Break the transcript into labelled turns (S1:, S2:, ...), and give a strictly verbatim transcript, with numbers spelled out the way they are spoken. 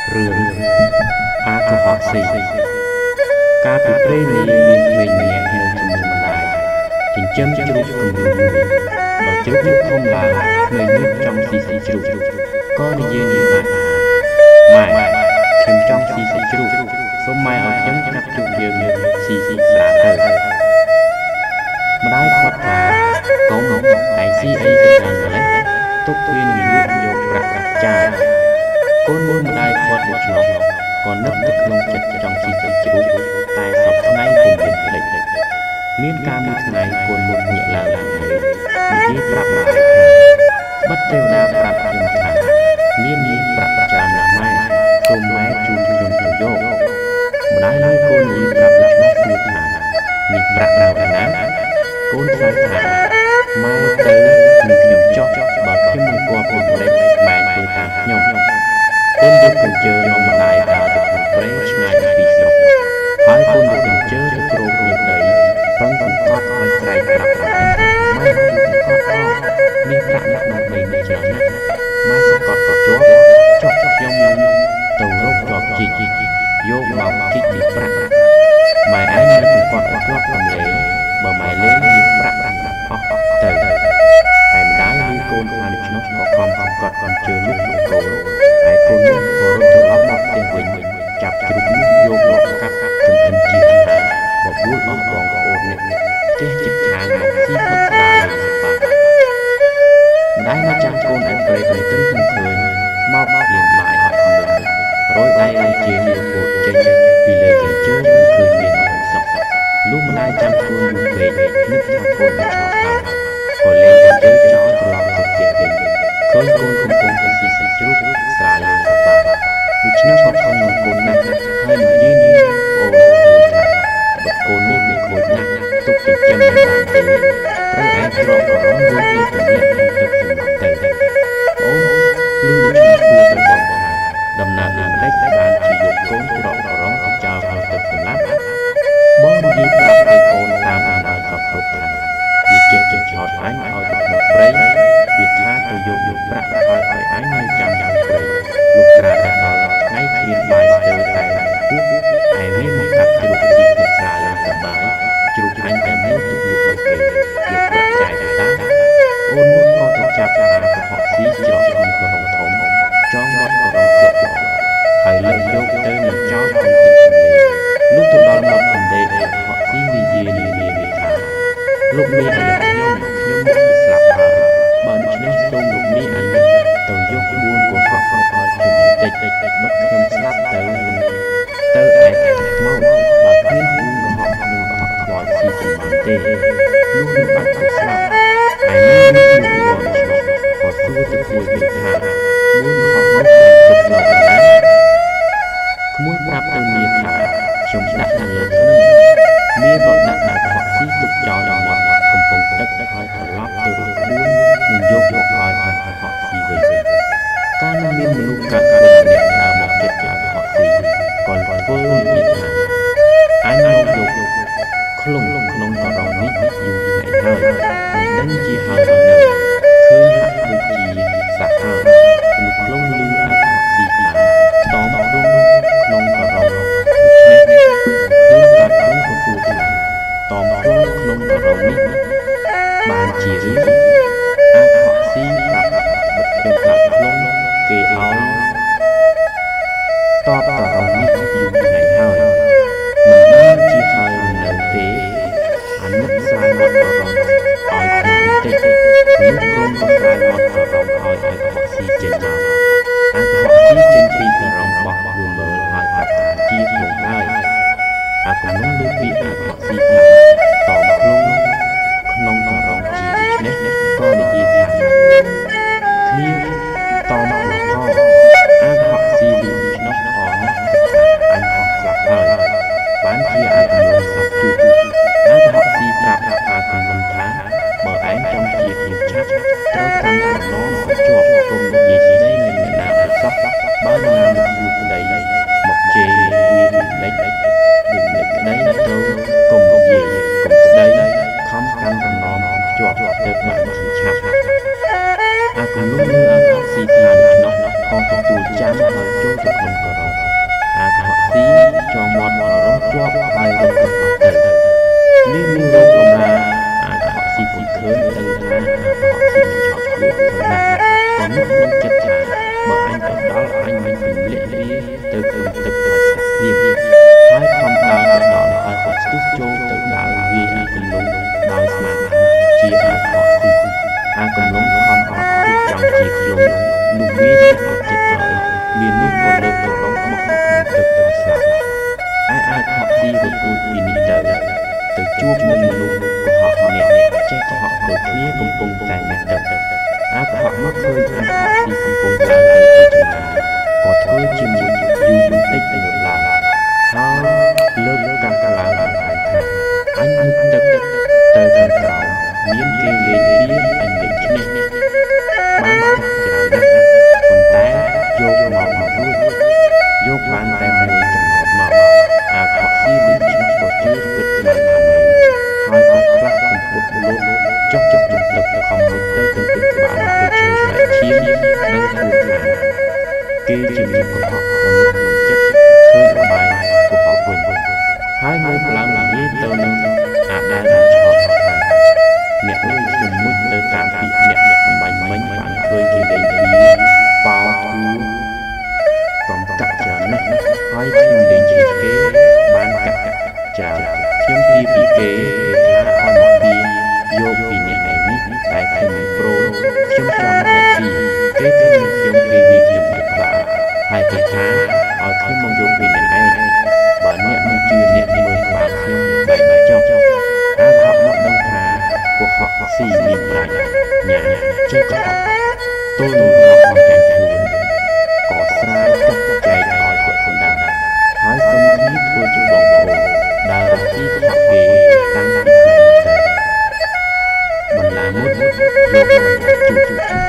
S1: រឿងអាកុហកស៊ីការពីព្រេងនេះមានក្មេងម្នាក់នៅជាមួយម្ដាយចិញ្ចឹមជ្រូកគំរូមួយដល់ជ្រូកនោះធំឡើងក្មេងនេះចង់ស៊ីស៊ីជ្រូកក៏និយាយនឹងម៉ែម៉ែខ្ញុំចង់ស៊ីស៊ីជ្រូកសូមម៉ែឲ្យខ្ញុំចាប់ជ្រូកយើងស៊ីស៊ីស្រាទៅម្ដាយគាត់ថាកុំតែស៊ីអីទៅដល់ម្លេះទុកវានឹងលក់យកប្រាក់ចាកូនមួយម្ដាយគាត់មកឆ្លងក៏នឹកទៅក្នុងចិត្តចង់ស៊ីសាច់ជ្រូកតែសពថ្ងៃពុំមានភ្លេចមានការមួយថ្ងៃកូនមួយញាក់ឡើងនិយាយប្រាប់ម្ដាយថាបិទទេវតាប្រាប់ខ្ញុំថាមានមានប្រាក់ច្រើនណាស់ម៉ែសូមម៉ែជួយខ្ញុំទៅយកម្ដាយលើកូននិយាយប្រាប់ឆ្លោះសួរថានេះប្រាក់នៅឯណាកូនឆ្លើយថាម៉ែទៅនឹងខ្ញុំចុះបើខ្ញុំមិនគួរពីម្លេចម៉ែធ្វើតាមខ្ញុំកូនយកកញ្ជើនាំម្ដាយដើរទៅក្នុងព្រៃឆ្ងាយពីស្រុកហើយកូនយកកញ្ជើទៅគ្របលើដីពឹងសង្កត់ឲ្យស្រែកប្រាប់ម្ដាយថាម៉ែជួយសង្កត់ផងមានប្រាក់នៅក្នុងដីនេះច្រើនណាស់ម៉ែសង្កត់ក៏ជាប់ចុះខ្ញុំនឹងទៅរកជាប់ជីកយកមកជីកជាប្រាក់ម៉ែឯងនៅសង្កត់ជាប់កំលេបើម៉ែលេងមានប្រាក់អស់ទៅហើយម្ដាយឬកូនខ្លាចឆ្នោះក៏ខំសង្កត់កញ្ជើនោះទៅកូនហើយកូននោះក៏រត់ត្រឡប់មកផ្ទះវិញចាប់ជ្រូកនោះយកមកកាប់ចំអិនជាអាហារបបួលអស់បងប្អូនអ្នកផ្ទះជិតខាងមកស៊ីផឹកស្រាឡើងបាម្ដាយមកចាំកូនឯព្រៃព្រៃទៅឃើញមកមកលៀងបាយអត់ខំលើរយដៃឲ្យជាលៀងពោតចេញពីលើកញ្ជើឃើញមានសក់លុះម្ដាយចាំកូនមួយពេកនឹកថាកូនមិនឆ្លងហើយក៏លេងកញ្ជើចោលត្រឡប់ទៅផ្ទះវិញឃើញកូនកំពុងទៅស៊ីសាច់ជ្រូកស្រាលើសបាដូច្នេះក៏ខំនឹងកូនណាស់ហើយនិយាយនឹងអូនថាបើកូននេះមានខូចណាស់ទុកចិញ្ចឹមមិនបានទេត្រូវឯងក្រកក្រងយកទៅទម្លាក់ក្នុងទឹកសម្រាប់ទៅអូនលឺដូច្នេះគួរទៅបងថាដំណើរនេះម្លេចបានជាយកកូនក្រកក្រងទៅចោលក្នុងទឹកសម្រាប់បងនិយាយប្រាប់ឲ្យកូនតាមដំណើរសពគ្រប់ថាវាចេះចេះឆោតអញឲ្យទៅក្នុងព្រៃវាថាទៅយកយកប្រាក់ឲ្យឲ្យអញនៅចាំចាំព្រៃលុះត្រាតែដល់ថ្ងៃគ្មានបាយស្ទើរតែពុះឯវាមកកាប់ជ្រូកស៊ីទឹកស្រាឡើងសបាយជ្រូកអញតែមួយទុកយកឲ្យគេយកប្រាក់ចាយទៅតាអូននោះក៏ទៅចាប់អាកុហកស៊ីច្រកក្នុងក្រុងធំចង់មកក៏រងទុកហើយលើកយកទៅនឹងចោលក្នុងទឹកទន្លេលុះទៅដល់មាត់ទន្លេអាកុហកស៊ីនិយាយនានាថាលោកមីអាយខ្ញុំខ្ញុំមកស្លាប់ហើយបើដូច្នេះសូមលោកមីអាយទៅយកក្បួនកុហកឲ្យខ្ញុំតិចតិចតិចបើខ្ញុំស្លាប់ទៅទៅឯកខ្មោចបើគ្មានក្បួនកុហកនឹងកុហកខ្មោចស៊ីសម្បានទេនោះនឹងបាត់ទៅស្លាប់ហើយនឹងមានវត្តឆ្លងក៏សួរទៅក្មួយវិញថាក្បួនកុហកនោះទុកនៅកន្លែងក្មួយប្រាប់ទៅមីថាខ្ញុំដាក់នៅលើភ្នំមីក៏ដាក់ដាក់កុហកស៊ីទុកចោលនៅមាត់កំពង់ទឹកហើយត្រឡប់ទៅរកក្បួននឹងយកយកឲ្យឲ្យកុហកស៊ីវិញកាលនោះមានមនុស្សកាត់ខ្លួនម្នាក់ដើរមកជិតកុហកស៊ីក៏ធ្វើនិយាយថាអញមកយកខ្លួនក្នុងកណ្ដុងនេះយូរថ្ងៃហើយមិនដឹងជាហើយនៅឃើញហាក់ដូចជាសាក់ហើយមនុស្សខ្លួនលឺអាកុហកស៊ីថាតមដងក្នុងកណ្ដុងដូច្នេះឃើញកាត់ខ្លួនក៏សួរថាតមខ្លួនក្នុងកណ្ដុងនេះបានជារឿងអាកុហកស៊ីប្រាប់បិទខ្ញុំកាត់ខ្លួនគេឲ្យតបតរនេះយូរថ្ងៃហើយមិនដឹងជាហើយនៅទេអានិតស្រាយមកតរឲ្យខ្ញុំបន្តិចខ្ញុំក្រុមក៏ស្រាយមកតរឲ្យអាកុហកស៊ីចេញមកអាកុហកស៊ីចេញពីកណ្ដុងបោះយូរមើលហើយប្រាប់ថាជាខ្លួនហើយអាកុំនឹងលើពីអាកុហកស៊ីថាតបខ្លួនក្នុងកណ្ដុងជាដូច្នេះក៏និយាយថាគ្នាតមកលោកផងអាកុហកស៊ីលឺឆ្នោះអរណាស់អញអស់ស្លាប់ហើយបានជាអាកុំនឹងសាប់ជួបអាកុហកស៊ីប្រាប់អាកុំនឹងថាបើឯងចង់ជាភាពឆាប់ត្រូវកាន់តំណងឲ្យជាប់គុំនិយាយស្ដីនឹងអ្នកណាទៅសោះបើនរណាមកសួរប្តីមកជេរវាលេចដូចលេចក្តីទៅគុំនិយាយកុំស្ដីខំកាន់តំណងឲ្យជាប់ទៅបានជាឆាប់អាកុំនឹងអាកុហកស៊ីថាដូច្នោះក៏ទទួលចាំហើយចូលទៅក្នុងកោរអាខកស៊ីចងមាត់មករស់ជាប់ហើយរត់ទៅទៅនេះមានរោគបំរាអាខកស៊ីពុំឃើញដឹងថាអាខកស៊ីឆក់ខ្លួនខ្លាំងណាស់ក៏នឹកក្នុងចិត្តថាបើអញទៅដល់អញមិនពលាក់វាទៅក្នុងទឹកឲ្យស្អាតស្ងៀមហើយខំដើរទៅដល់ហើយក៏ស្ទុះចូលទៅដើរវាអាគំលងដោយស្មារតីជាអាខកស៊ីអាគំលងខំអត់ពុះចង់ជាខ្លួននោះវាអត់ចិត្តហើយមាននោះក៏លើកទៅដងមកក្នុងទឹកទៅស្លាប់ឯអាខកស៊ីក៏ទូចពីនេះទៅទៅជួបនឹងមនុស្សកុហកម្នាក់ចេះកុហកដូចគ្នាកំពុងតែនៅទឹកអាកុហកមកឃើញអាខកស៊ីកំពុងឡើងទៅទីចំណាយក៏ធ្វើជាមួយយូរបន្តិចទៅឡើងហើយលើកកាំកឡើងបានថាអញនឹងទឹកទៅទៅក្រោមមានគេលេងវាអញលេងឈ្នះបានកាត់ច្រើនណាស់ប៉ុន្តែយកមកមករួចយកបានតែមួយចំណត់មកអាខកស៊ីលេងឈ្នះក៏ជឿគិតស្មានថាហើយក៏ផ្លាស់កំពុតលោតចុះចុះទឹកទឹកខំទៅទៅទឹកទឹកក្បាលទៅជើងស្បែកឈាមនិងគួរខ្លាំងគេជំនាញកុហកក្នុងចិត្តឃើញអបាយកុហកវិញហើយមើលឡើងនិយាយទៅនឹងអាដែលឆោតថាអ្នកអើយខ្ញុំមុជទៅតាមពីអ្នកអ្នកកំបាញ់មិញបានឃើញគេលេងវាប៉ោគឺកំកាក់ច្រើនណាស់ហើយខ្ញុំលេងជាគេបានកាក់ចាខ្ញុំទីពីគេថាឲ្យមកពីយកពីអ្នកឯនេះតែខ្ញុំមិនប្រូខ្ញុំចង់តែពីគេធ្វើខ្ញុំគេវាខ្ញុំពិបាកហើយគេថាឲ្យខ្ញុំមកយកពីអ្នកឯងបើអ្នកមិនជឿអ្នកមើលក្បាលខ្ញុំបែកបែកចុះអាហកមកដឹងថាពួកហកស៊ីមានប្រាជ្ញាញ៉ាចេះកុហកទល់នឹងហកមកចាញ់ខ្លួនក៏ស្រាយទឹកចែកឲ្យពួកកណ្ដាលហើយសុំគ្នាធ្វើជាបងប្អូនដើររកទីកុហកគេតាំងពីថ្ងៃនេះទៅបន្លាមុតយកមកជួប